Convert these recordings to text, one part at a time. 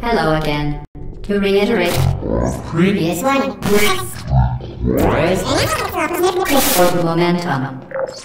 Hello again. To reiterate, previous one. Momentum.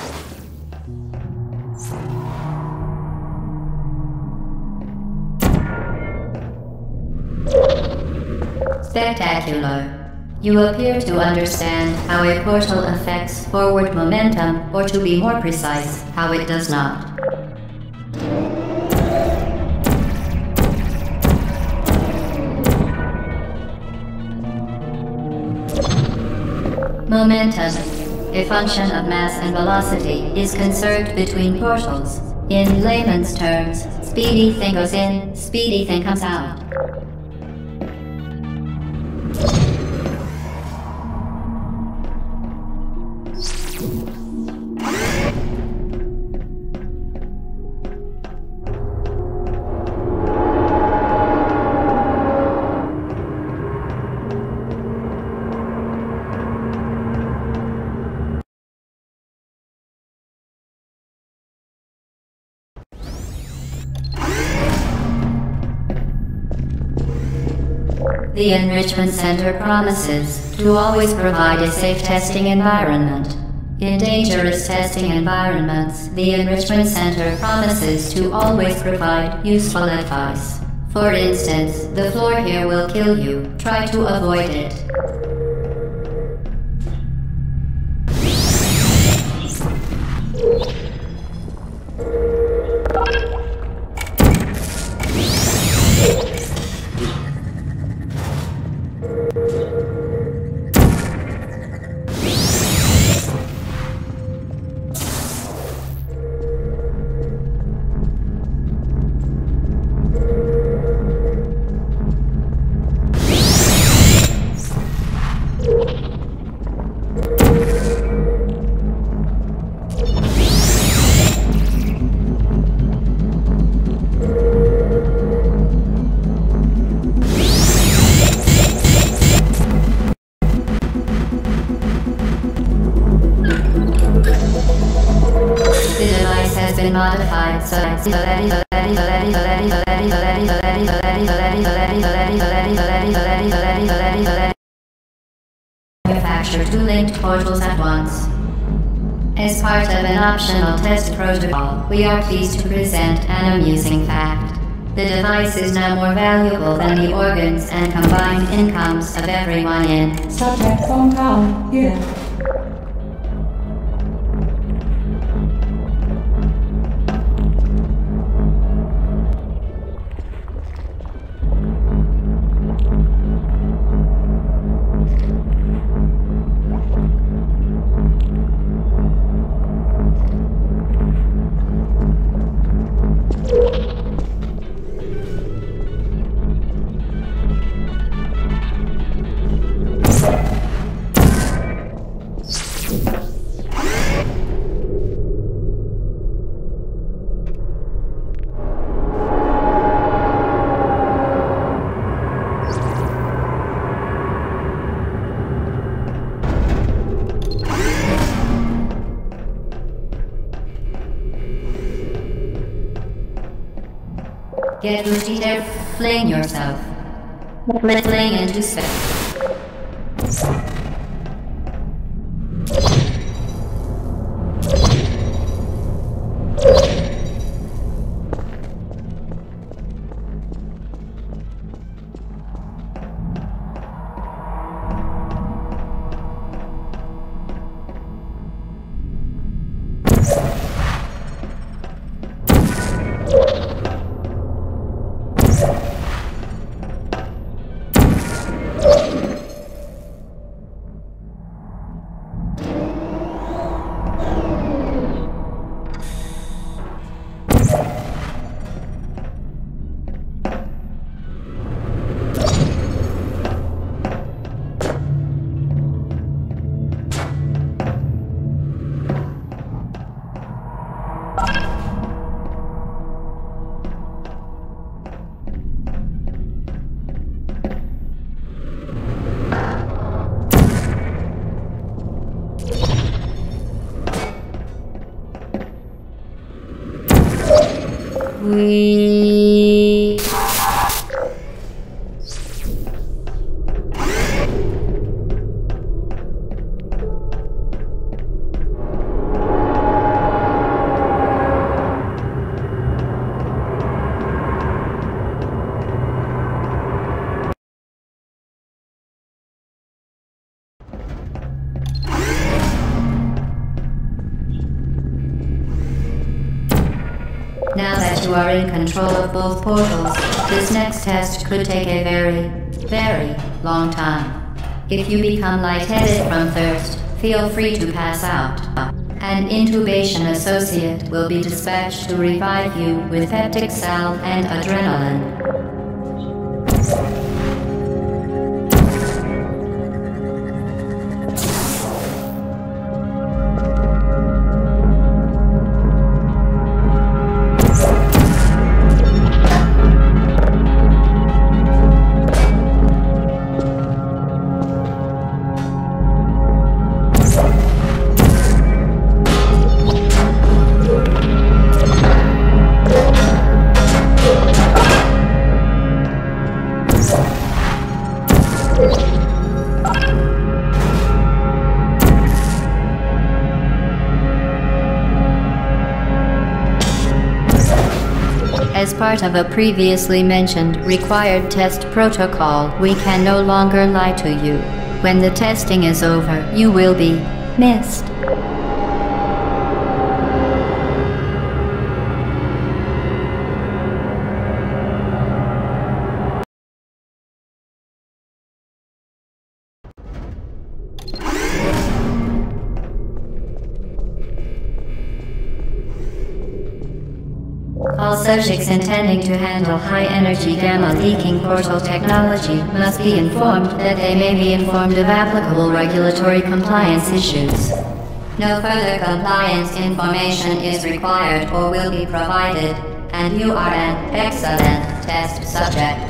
Spectacular. You appear to understand how a portal affects forward momentum, or to be more precise, how it does not. Momentum, a function of mass and velocity, is conserved between portals. In layman's terms, speedy thing goes in, speedy thing comes out. The Enrichment Center promises to always provide a safe testing environment. In dangerous testing environments, the Enrichment Center promises to always provide useful advice. For instance, the floor here will kill you. Try to avoid it. Modified manufacture two linked portals at once. As part of an optional test protocol, we are pleased to present an amusing fact. The device is now more valuable than the organs and combined incomes of everyone in Subject phone call here. Get ready there, fling yourself. Fling into space. We Now that you are in control of both portals, this next test could take a very, very long time. If you become lightheaded from thirst, feel free to pass out. An intubation associate will be dispatched to revive you with peptic salve and adrenaline. As part of a previously mentioned required test protocol, we can no longer lie to you. When the testing is over, you will be missed. All subjects intending to handle high-energy gamma-leaking portal technology must be informed that they may be informed of applicable regulatory compliance issues. No further compliance information is required or will be provided, and you are an excellent test subject.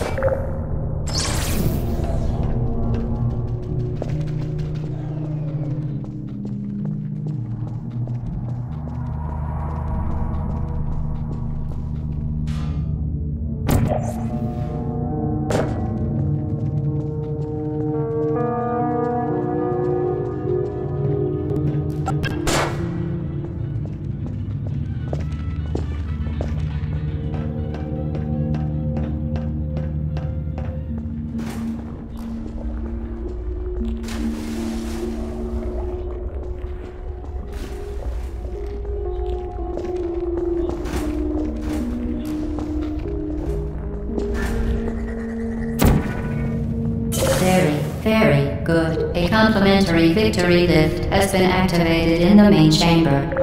Very good. A complimentary victory lift has been activated in the main chamber.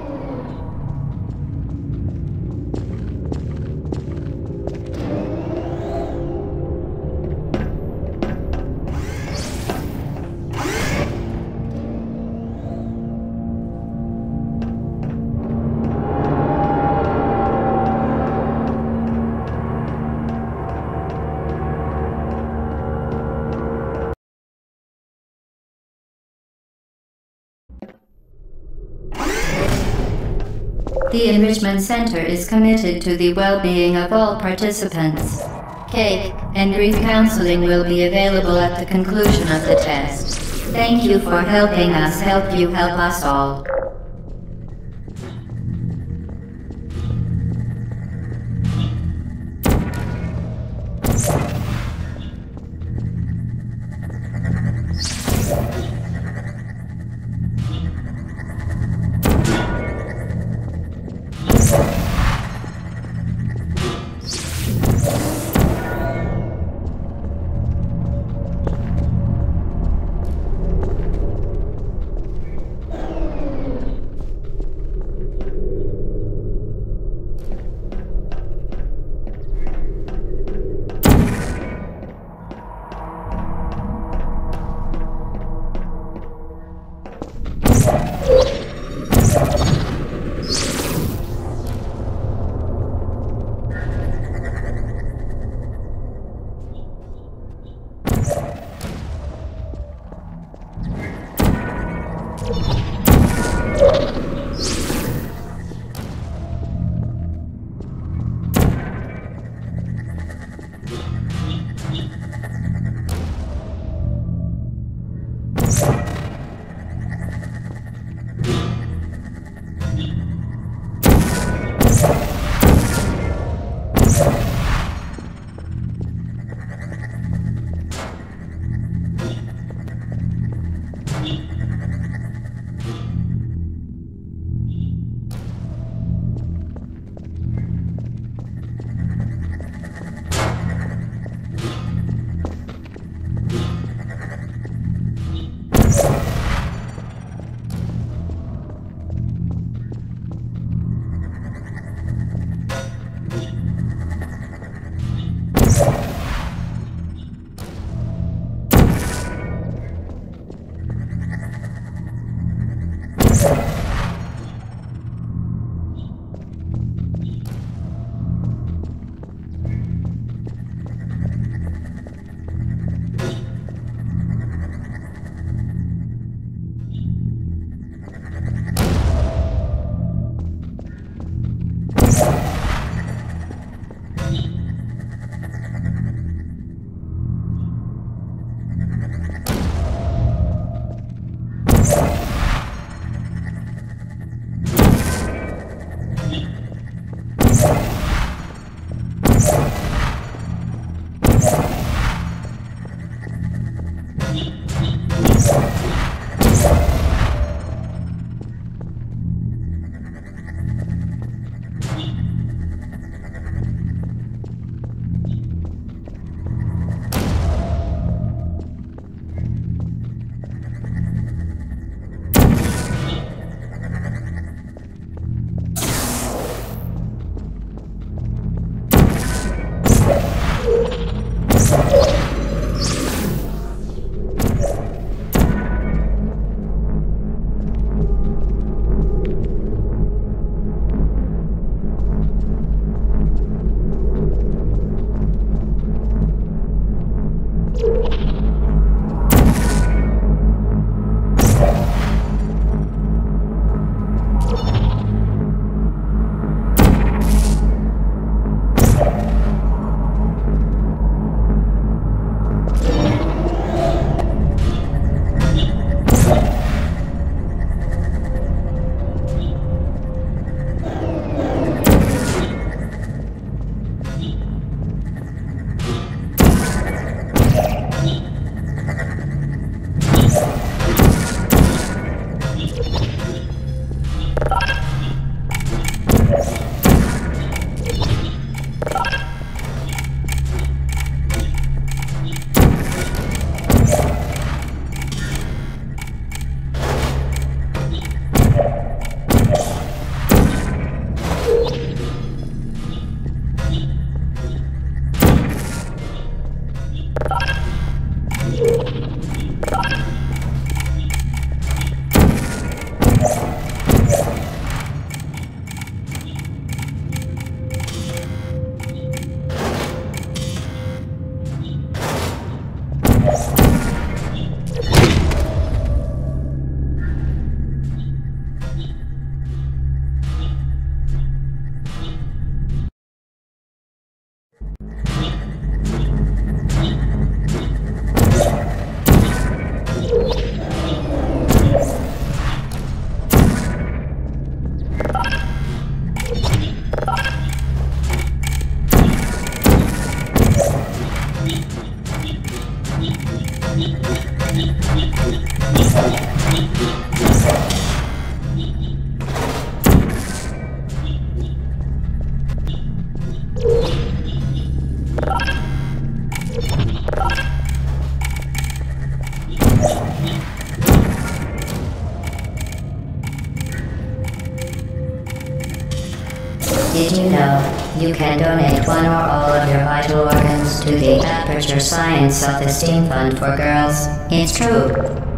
The Enrichment Center is committed to the well-being of all participants. Cake and grief counseling will be available at the conclusion of the test. Thank you for helping us help you help us all. Did you know you can donate one or all of your vital organs to the Aperture Science Self-Esteem Fund for Girls? It's true.